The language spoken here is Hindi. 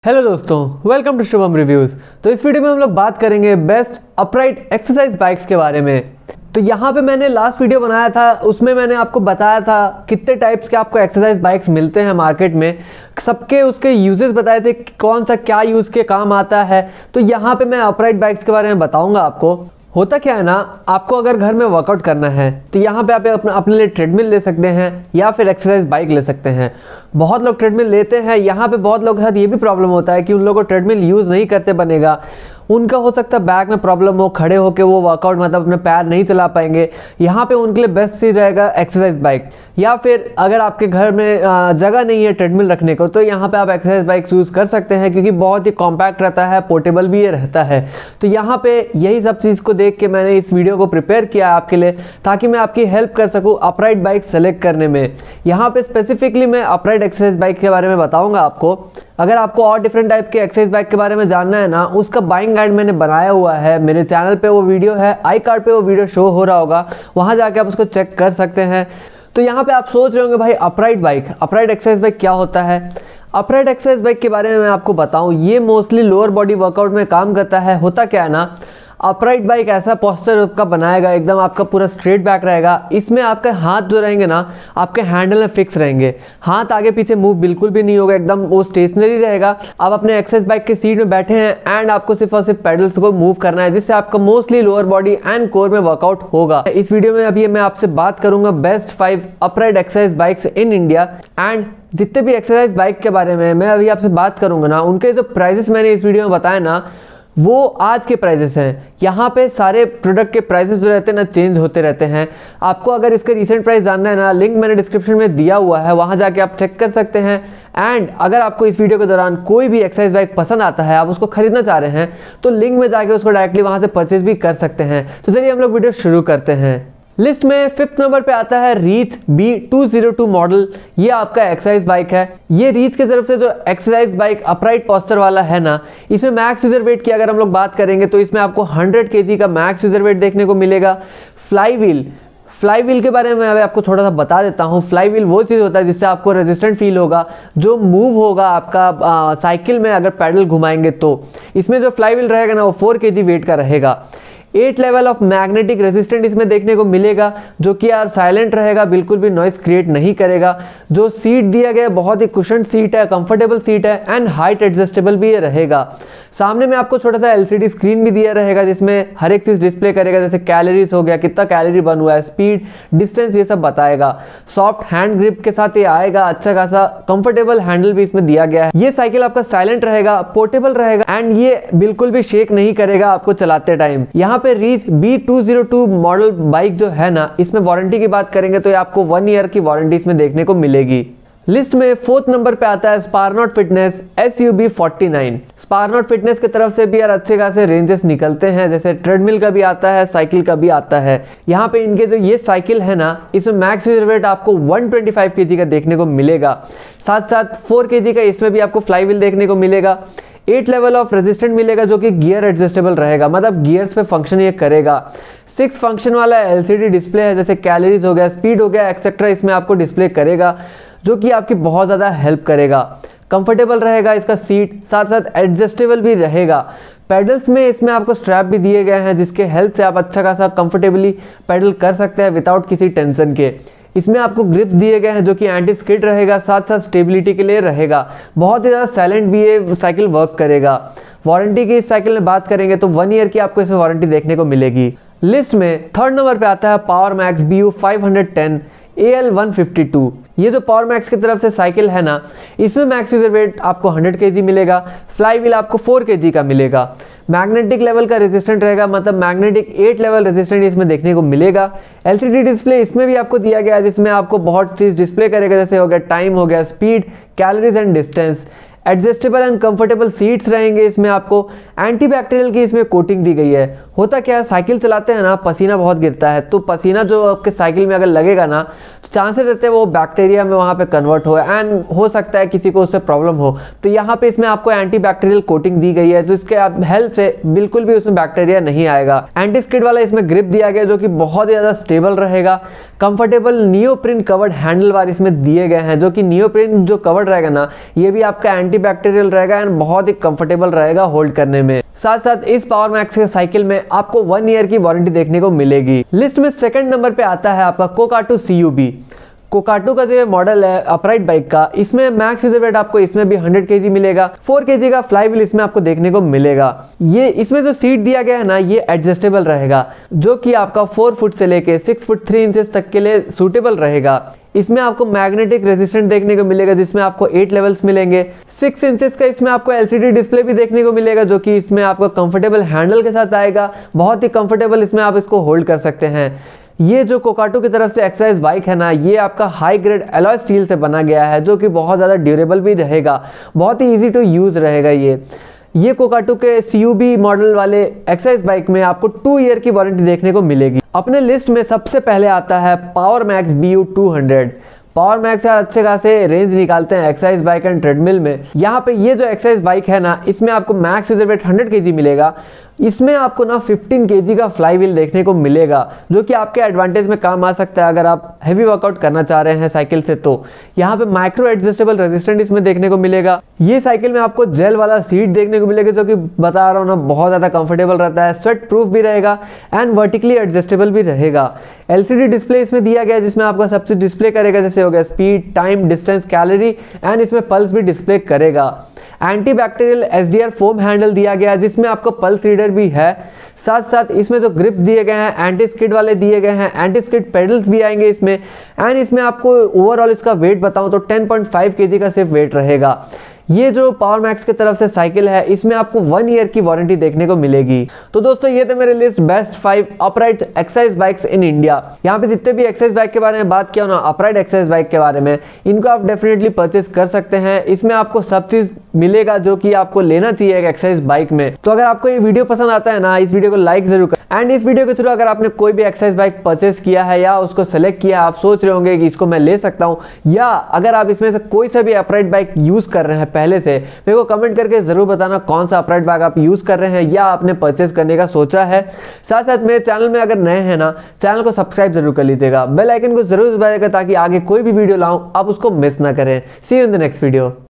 हेलो दोस्तों, वेलकम टू शुभम रिव्यूज़। तो इस वीडियो में हम लोग बात करेंगे बेस्ट अपराइट एक्सरसाइज बाइक्स के बारे में। तो यहाँ पे मैंने लास्ट वीडियो बनाया था, उसमें मैंने आपको बताया था कितने टाइप्स के आपको एक्सरसाइज बाइक्स मिलते हैं मार्केट में, सबके उसके यूजेस बताए थे, कौन सा क्या यूज़ के काम आता है। तो यहाँ पे मैं अपराइट बाइक्स के बारे में बताऊँगा आपको। होता क्या है ना, आपको अगर घर में वर्कआउट करना है तो यहाँ पे आप अपने लिए ट्रेडमिल ले सकते हैं या फिर एक्सरसाइज बाइक ले सकते हैं। बहुत लोग ट्रेडमिल लेते हैं, यहाँ पे बहुत लोगों के साथ ये भी प्रॉब्लम होता है कि उन लोगों को ट्रेडमिल यूज़ नहीं करते बनेगा। उनका हो सकता है बैक में प्रॉब्लम हो, खड़े होकर वो वर्कआउट मतलब अपने पैर नहीं चला पाएंगे। यहाँ पे उनके लिए बेस्ट चीज़ रहेगा एक्सरसाइज बाइक। या फिर अगर आपके घर में जगह नहीं है ट्रेडमिल रखने को तो यहाँ पे आप एक्सरसाइज बाइक यूज़ कर सकते हैं, क्योंकि बहुत ही कॉम्पैक्ट रहता है, पोर्टेबल भी ये रहता है। तो यहाँ पे यही सब चीज़ को देख के मैंने इस वीडियो को प्रिपेयर किया आपके लिए, ताकि मैं आपकी हेल्प कर सकूँ अपराइट बाइक सेलेक्ट करने में। यहाँ पे स्पेसिफिकली मैं अपराइट एक्सरसाइज बाइक के बारे में बताऊँगा आपको। अगर आपको और डिफरेंट टाइप के एक्सरसाइज बाइक के बारे में जानना है ना, उसका बाइंग गाइड मैंने बनाया हुआ है मेरे चैनल पे, वो वीडियो है, आई कार्ड पे वो वीडियो शो हो रहा होगा, वहाँ जाके आप उसको चेक कर सकते हैं। तो यहाँ पे आप सोच रहे होंगे भाई upright bike, upright exercise bike क्या होता है। अपराइट एक्सरसाइज बाइक के बारे में मैं आपको बताऊँ, ये मोस्टली लोअर बॉडी वर्कआउट में काम करता है। होता क्या है ना, अपराइट बाइक ऐसा पोस्चर का बनाएगा, एकदम आपका पूरा स्ट्रेट बैक रहेगा। इसमें आपके हाथ जो रहेंगे ना, आपके हैंडल में फिक्स रहेंगे, हाथ आगे पीछे मूव बिल्कुल भी नहीं होगा, एकदम वो स्टेशनरी रहेगा। आप अपने एक्सरसाइज बाइक के सीट में बैठे हैं एंड आपको सिर्फ और सिर्फ पेडल्स को मूव करना है, जिससे आपका mostly lower body and core में वर्कआउट होगा। इस वीडियो में अभी मैं आपसे बात करूंगा best 5 upright exercise bikes in India. And जितने भी एक्सरसाइज बाइक के बारे में मैं अभी आपसे बात करूंगा ना, उनके जो प्राइजेस मैंने इस वीडियो में बताया ना, वो आज के प्राइजेस हैं। यहाँ पे सारे प्रोडक्ट के प्राइसेस जो रहते हैं ना, चेंज होते रहते हैं। आपको अगर इसके रिसेंट प्राइस जानना है ना, लिंक मैंने डिस्क्रिप्शन में दिया हुआ है, वहाँ जाके आप चेक कर सकते हैं। एंड अगर आपको इस वीडियो के दौरान कोई भी एक्सरसाइज बाइक पसंद आता है, आप उसको खरीदना चाह रहे हैं, तो लिंक में जाके उसको डायरेक्टली वहाँ से परचेज भी कर सकते हैं। तो चलिए हम लोग वीडियो शुरू करते हैं। लिस्ट में 5th नंबर पे आता है रीच B202 मॉडल। ये आपका एक्सरसाइज बाइक है। ये रीच की तरफ से जो एक्सरसाइज बाइक अपराइट पोस्चर वाला है ना, इसमें मैक्स यूजर वेट की अगर हम लोग बात करेंगे तो इसमें आपको 100 kg का मैक्स यूजर वेट देखने को मिलेगा। फ्लाई व्हील के बारे में मैं आपको थोड़ा सा बता देता हूँ। फ्लाई व्हील वो चीज़ होता है जिससे आपको रेजिस्टेंट फील होगा, जो मूव होगा आपका साइकिल में अगर पैडल घुमाएंगे तो। इसमें जो फ्लाई व्हील रहेगा ना, वो 4 kg वेट का रहेगा। 8 लेवल ऑफ मैग्नेटिक रेजिस्टेंट इसमें देखने को मिलेगा, जो कि यार साइलेंट रहेगा, बिल्कुल भी नॉइस क्रिएट नहीं करेगा। जो सीट दिया गया है बहुत ही कुशन सीट है, कंफर्टेबल सीट है एंड हाइट एडजस्टेबल भी ये रहेगा। सामने में आपको छोटा सा LCD स्क्रीन भी दिया रहेगा, जिसमें हर एक चीज़ डिस्प्ले करेगा, जैसे कैलोरीज हो गया, कितना कैलोरी बर्न हुआ है, स्पीड, डिस्टेंस, ये सब बताएगा। सॉफ्ट हैंड ग्रिप के साथ ये आएगा, अच्छा खासा कंफर्टेबल हैंडल भी इसमें दिया गया है। ये साइकिल आपका साइलेंट रहेगा, पोर्टेबल रहेगा एंड ये बिल्कुल भी शेक नहीं करेगा आपको चलाते टाइम। यहाँ पे रीच B202 मॉडल बाइक जो है ना, इसमें वारंटी की बात करेंगे तो ये आपको 1 ईयर की वारंटी इसमें देखने को मिलेगी। लिस्ट में 4th नंबर पे आता है स्पारनॉट फिटनेस SUB49। स्पारनॉट फिटनेस की तरफ से भी यार अच्छे खासे रेंजेस निकलते हैं, जैसे ट्रेडमिल का भी आता है, साइकिल का भी आता है। यहाँ पे इनके जो ये साइकिल है ना, इसमें मैक्स यूजर वेट आपको 125 kg का देखने को मिलेगा। साथ साथ 4 kg का इसमें भी आपको फ्लाई व्हील देखने को मिलेगा। 8 लेवल ऑफ रेजिस्टेंट मिलेगा, जो कि गियर एडजस्टेबल रहेगा, मतलब गियर्स पे फंक्शन ये करेगा। 6 फंक्शन वाला LCD डिस्प्ले है, जैसे कैलोरीज हो गया, स्पीड हो गया, एक्सेट्रा इसमें आपको डिस्प्ले करेगा, जो कि आपकी बहुत ज़्यादा हेल्प करेगा। कंफर्टेबल रहेगा इसका सीट, साथ साथ एडजस्टेबल भी रहेगा। पेडल्स में इसमें आपको स्ट्रैप भी दिए गए हैं, जिसके हेल्प से आप अच्छा खासा कंफर्टेबली पेडल कर सकते हैं विदाउट किसी टेंशन के। इसमें आपको ग्रिप दिए गए हैं, जो कि एंटी स्किड रहेगा, साथ साथ स्टेबिलिटी के लिए रहेगा। बहुत ही ज़्यादा साइलेंट भी ये साइकिल वर्क करेगा। वारंटी की इस साइकिल में बात करेंगे तो 1 ईयर की आपको इसमें वारंटी देखने को मिलेगी। लिस्ट में 3rd नंबर पे आता है पावर मैक्स BU510 AL152। ये जो पावर मैक्स की तरफ से साइकिल है ना, इसमें मैक्स यूजर वेट आपको 100 kg मिलेगा। फ्लाई व्हील आपको 4 kg का मिलेगा। मैग्नेटिक लेवल का रेजिस्टेंट रहेगा, मतलब मैग्नेटिक 8 लेवल रेजिस्टेंट इसमें देखने को मिलेगा। LCD डिस्प्ले इसमें भी आपको दिया गया है, जिसमें आपको बहुत चीज़ डिस्प्ले करेगा, जैसे हो गया टाइम, हो गया speed, calories and distance. Adjustable and comfortable seats रहेंगे इसमें। आपको एंटीबैक्टीरियल की इसमें कोटिंग दी गई है। होता क्या है, साइकिल चलाते हैं ना, पसीना बहुत गिरता है, तो पसीना जो आपके साइकिल में अगर लगेगा ना तो चांसेस रहते हैं वो बैक्टीरिया में वहाँ पे कन्वर्ट हो एंड हो सकता है किसी को उससे प्रॉब्लम हो। तो यहाँ पे इसमें आपको एंटी बैक्टीरियल कोटिंग दी गई है, तो इसके हेल्प से बिल्कुल भी उसमें बैक्टीरिया नहीं आएगा। एंटी स्किड वाला इसमें ग्रिप दिया गया जो कि बहुत ज़्यादा स्टेबल रहेगा। Comfortable neoprene covered handlebar इसमें दिए गए हैं, जो कि नियोप्रिन जो कवर्ड रहेगा ना ये भी आपका एंटी बैक्टीरियल रहेगा एंड बहुत ही कंफर्टेबल रहेगा होल्ड करने में। साथ साथ इस पावर मैक्स के साइकिल में आपको 1 ईयर की वारंटी देखने को मिलेगी। लिस्ट में सेकंड नंबर पे आता है आपका कोकाटू CUB। कोकाटू का जो मॉडल है अपराइट बाइक का, इसमें मैक्स यूजर वेट आपको इसमें भी 100 kg मिलेगा। 4 kg का फ्लाईव्हील इसमें आपको देखने को मिलेगा। ये इसमें जो सीट दिया गया है ना ये एडजस्टेबल रहेगा, जो कि आपका 4 फुट से लेके 6 फुट 3 इंचेस तक के लिए सूटेबल रहेगा। इसमें आपको मैग्नेटिक रेजिस्टेंट देखने को मिलेगा, जिसमें आपको 8 लेवल्स मिलेंगे। 6 इंचेस का इसमें आपको LCD डिस्प्ले भी देखने को मिलेगा, जो कि इसमें आपको कंफर्टेबल हैंडल के साथ आएगा। बहुत ही कंफर्टेबल इसमें आप इसको होल्ड कर सकते हैं। ये जो कोकाटू की तरफ से एक्सरसाइज बाइक है ना, ये आपका हाई ग्रेड एलॉय स्टील से बना गया है, जो कि बहुत ज़्यादा ड्यूरेबल भी रहेगा, बहुत ही ईजी टू यूज़ रहेगा। ये कोकाटू के CUB मॉडल वाले एक्सरसाइज बाइक में आपको 2 ईयर की वारंटी देखने को मिलेगी। अपने लिस्ट में सबसे पहले आता है power max BU 200। Power max अच्छे खासे रेंज निकालते हैं एक्सरसाइज बाइक एंड ट्रेडमिल में। यहाँ पे ये जो एक्सरसाइज बाइक है ना, इसमें आपको मैक्स यूजर वेट 100 kg मिलेगा। इसमें आपको ना 15 kg का फ्लाईव्हील देखने को मिलेगा, जो कि आपके एडवांटेज में काम आ सकता है अगर आप हैवी वर्कआउट करना चाह रहे हैं साइकिल से। तो यहाँ पे माइक्रो एडजस्टेबल रेजिस्टेंट इसमें देखने को मिलेगा। ये साइकिल में आपको जेल वाला सीट देखने को मिलेगा, जो कि बता रहा हूँ ना बहुत ज़्यादा कंफर्टेबल रहता है, स्वेट प्रूफ भी रहेगा एंड वर्टिकली एडजस्टेबल भी रहेगा। LCD डिस्प्ले इसमें दिया गया है, जिसमें आपका सबसे डिस्प्ले करेगा, जैसे हो गया speed, time, distance, calorie and इसमें पल्स भी डिस्प्ले करेगा। Antibacterial SDR foam handle दिया गया है, जिसमें आपको पल्स रीडर भी है। साथ साथ इसमें जो ग्रिप दिए गए हैं एंटी स्किड वाले दिए गए हैं, एंटी स्किड पेडल्स भी आएंगे इसमें। एंड इसमें आपको ओवरऑल इसका वेट बताऊं तो 10.5 kg का सिर्फ वेट रहेगा। ये जो पावर मैक्स की तरफ से साइकिल है, इसमें आपको 1 ईयर की वारंटी देखने को मिलेगी। तो दोस्तों ये थे मेरे list best 5 upright exercise bikes in India. यहाँ पे जितने भी एक्सरसाइज बाइक के बारे में बात किया ना, अपराइट एक्सरसाइज बाइक के बारे में, इनको आप डेफिनेटली परचेज कर सकते हैं। इसमें आपको सब चीज मिलेगा जो कि आपको लेना चाहिए एक एक्सरसाइज बाइक में। तो अगर आपको ये वीडियो पसंद आता है ना, इस वीडियो को लाइक जरूर करें। एंड इस वीडियो के थ्रू अगर आपने कोई भी एक्सरसाइज बाइक परचेज किया है या उसको सेलेक्ट किया है, आप सोच रहे होंगे कि इसको मैं ले सकता हूँ, या अगर आप इसमें से कोई सा भी अपराइट बाइक यूज कर रहे हैं पहले से, मेरे को कमेंट करके जरूर बताना कौन सा अपराइट बाइक आप यूज कर रहे हैं या आपने परचेज करने का सोचा है। साथ साथ मेरे चैनल में अगर नए हैं ना, चैनल को सब्सक्राइब जरूर कर लीजिएगा, बेल आइकन को जरूर दबाइएगा ताकि आगे कोई भी वीडियो लाऊं आप उसको मिस ना करें। See you in the next video.